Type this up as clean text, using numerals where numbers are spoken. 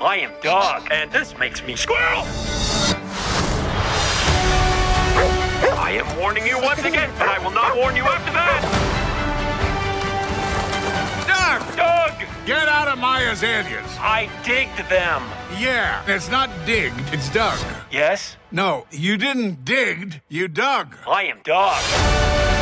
I am Doug, and this makes me squirrel. I am warning you once again, but I will not warn you after that. Doug! Get out of Maya's aliens. I digged them. Yeah, it's not digged, it's dug. Yes? No, you didn't digged, you dug. I am Doug.